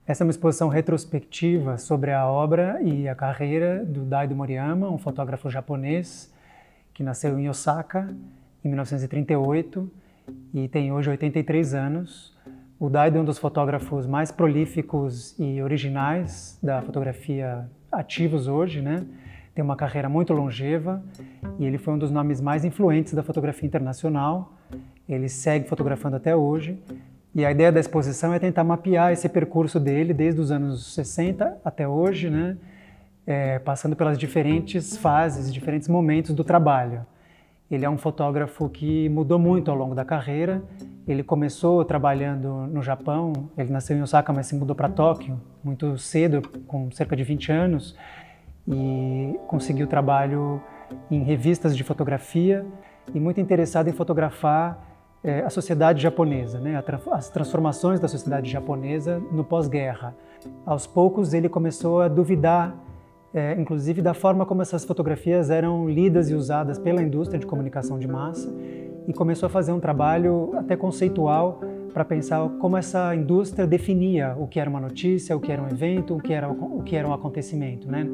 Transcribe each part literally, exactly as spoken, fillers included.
Essa é uma exposição retrospectiva sobre a obra e a carreira do Daido Moriyama, um fotógrafo japonês que nasceu em Osaka em mil novecentos e trinta e oito e tem hoje oitenta e três anos. O Daido é um dos fotógrafos mais prolíficos e originais da fotografia ativos hoje, né? Tem uma carreira muito longeva e ele foi um dos nomes mais influentes da fotografia internacional. Ele segue fotografando até hoje. E a ideia da exposição é tentar mapear esse percurso dele desde os anos sessenta até hoje, né? É, passando pelas diferentes fases, diferentes momentos do trabalho. Ele é um fotógrafo que mudou muito ao longo da carreira. Ele começou trabalhando no Japão, ele nasceu em Osaka, mas se mudou para Tóquio muito cedo, com cerca de vinte anos, e conseguiu trabalho em revistas de fotografia e muito interessado em fotografar É, a sociedade japonesa, né? As transformações da sociedade japonesa no pós-guerra. Aos poucos ele começou a duvidar, é, inclusive da forma como essas fotografias eram lidas e usadas pela indústria de comunicação de massa, e começou a fazer um trabalho até conceitual para pensar como essa indústria definia o que era uma notícia, o que era um evento, o que era, o que era um acontecimento, né?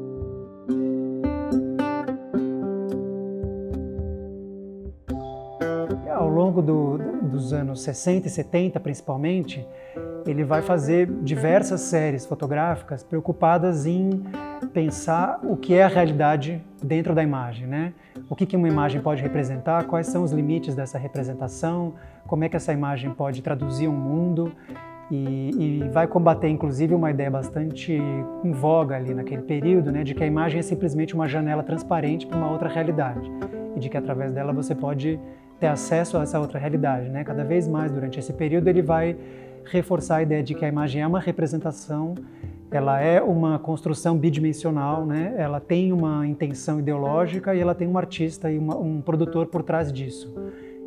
Ao longo do, dos anos sessenta e setenta, principalmente, ele vai fazer diversas séries fotográficas preocupadas em pensar o que é a realidade dentro da imagem, né? O que que uma imagem pode representar, quais são os limites dessa representação, como é que essa imagem pode traduzir um mundo, e, e vai combater, inclusive, uma ideia bastante em voga ali naquele período, né, de que a imagem é simplesmente uma janela transparente para uma outra realidade, e de que através dela você pode ter acesso a essa outra realidade, né? Cada vez mais durante esse período ele vai reforçar a ideia de que a imagem é uma representação, ela é uma construção bidimensional, né? Ela tem uma intenção ideológica e ela tem um artista e uma, um produtor por trás disso.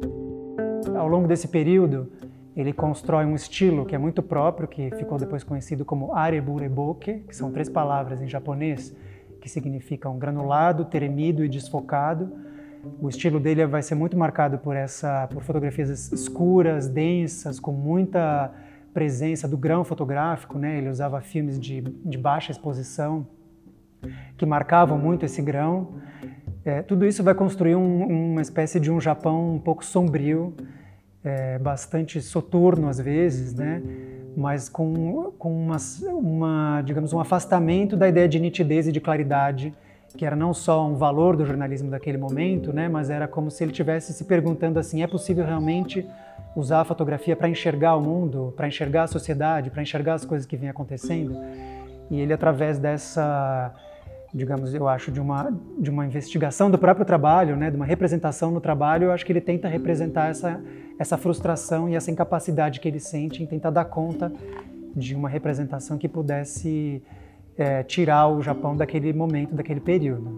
Ao longo desse período ele constrói um estilo que é muito próprio, que ficou depois conhecido como arebureboke, que são três palavras em japonês que significam granulado, tremido e desfocado. O estilo dele vai ser muito marcado por, essa, por fotografias escuras, densas, com muita presença do grão fotográfico, né? Ele usava filmes de, de baixa exposição, que marcavam muito esse grão. É, tudo isso vai construir um, uma espécie de um Japão um pouco sombrio, é, bastante soturno às vezes, né? Mas com, com uma, uma, digamos, um afastamento da ideia de nitidez e de claridade, que era não só um valor do jornalismo daquele momento, né, mas era como se ele estivesse se perguntando assim, é possível realmente usar a fotografia para enxergar o mundo, para enxergar a sociedade, para enxergar as coisas que vêm acontecendo? E ele, através dessa, digamos, eu acho, de uma, de uma investigação do próprio trabalho, né, de uma representação no trabalho, eu acho que ele tenta representar essa, essa frustração e essa incapacidade que ele sente em tentar dar conta de uma representação que pudesse É, tirar o Japão daquele momento, daquele período.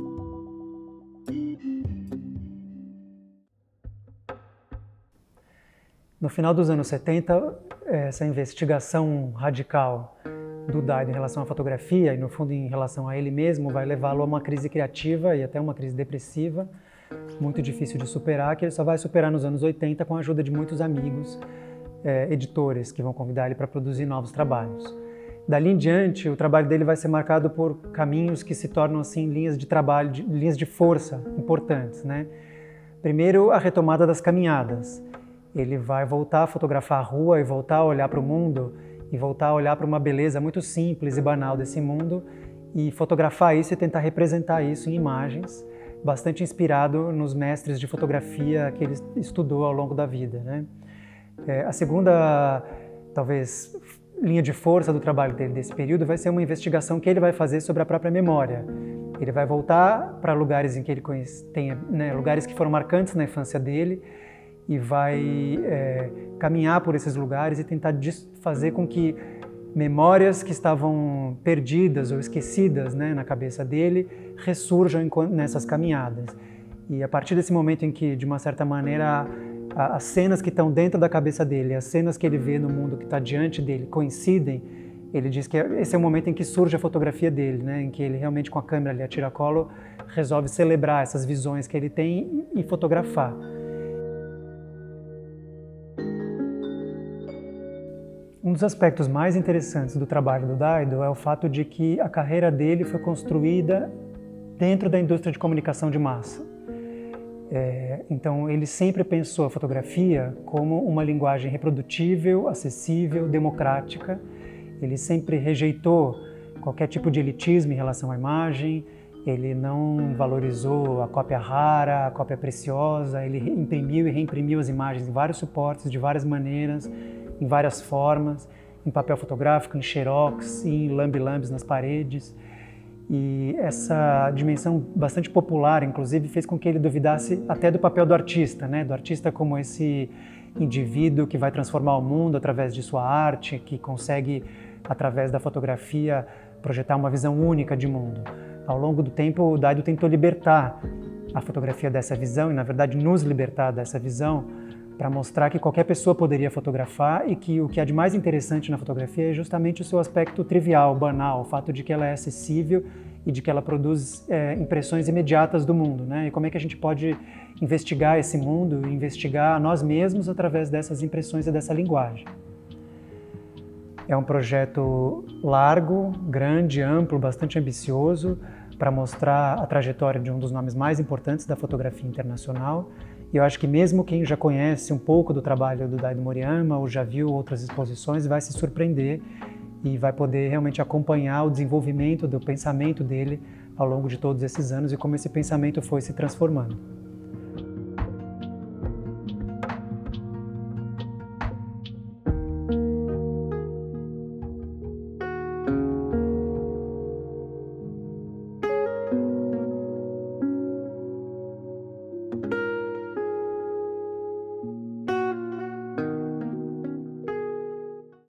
No final dos anos setenta, essa investigação radical do Daido em relação à fotografia e, no fundo, em relação a ele mesmo, vai levá-lo a uma crise criativa e até uma crise depressiva, muito difícil de superar, que ele só vai superar nos anos oitenta com a ajuda de muitos amigos, é, editores, que vão convidar ele para produzir novos trabalhos. Dali em diante, o trabalho dele vai ser marcado por caminhos que se tornam assim linhas de trabalho, de, linhas de força importantes, né? Primeiro, a retomada das caminhadas. Ele vai voltar a fotografar a rua e voltar a olhar para o mundo e voltar a olhar para uma beleza muito simples e banal desse mundo e fotografar isso e tentar representar isso em imagens, bastante inspirado nos mestres de fotografia que ele estudou ao longo da vida, né? É, a segunda, talvez, linha de força do trabalho dele desse período vai ser uma investigação que ele vai fazer sobre a própria memória. Ele vai voltar para lugares em que ele conhece, tem, né, lugares que foram marcantes na infância dele e vai é, caminhar por esses lugares e tentar fazer com que memórias que estavam perdidas ou esquecidas, né, na cabeça dele ressurjam nessas caminhadas. E a partir desse momento em que, de uma certa maneira, as cenas que estão dentro da cabeça dele, as cenas que ele vê no mundo que está diante dele coincidem, ele diz que esse é o momento em que surge a fotografia dele, né? Em que ele realmente, com a câmera ali a tiracolo, resolve celebrar essas visões que ele tem e fotografar. Um dos aspectos mais interessantes do trabalho do Daido é o fato de que a carreira dele foi construída dentro da indústria de comunicação de massa. É, então, ele sempre pensou a fotografia como uma linguagem reprodutível, acessível, democrática. Ele sempre rejeitou qualquer tipo de elitismo em relação à imagem, ele não valorizou a cópia rara, a cópia preciosa, ele imprimiu e reimprimiu as imagens em vários suportes, de várias maneiras, em várias formas, em papel fotográfico, em xerox, em lambe-lambes nas paredes. E essa dimensão bastante popular, inclusive, fez com que ele duvidasse até do papel do artista, né? Do artista como esse indivíduo que vai transformar o mundo através de sua arte, que consegue, através da fotografia, projetar uma visão única de mundo. Ao longo do tempo, o Daido tentou libertar a fotografia dessa visão e, na verdade, nos libertar dessa visão para mostrar que qualquer pessoa poderia fotografar e que o que há de mais interessante na fotografia é justamente o seu aspecto trivial, banal, o fato de que ela é acessível e de que ela produz é, impressões imediatas do mundo, né? E como é que a gente pode investigar esse mundo, investigar nós mesmos através dessas impressões e dessa linguagem. É um projeto largo, grande, amplo, bastante ambicioso para mostrar a trajetória de um dos nomes mais importantes da fotografia internacional. E eu acho que mesmo quem já conhece um pouco do trabalho do Daido Moriyama ou já viu outras exposições vai se surpreender e vai poder realmente acompanhar o desenvolvimento do pensamento dele ao longo de todos esses anos e como esse pensamento foi se transformando.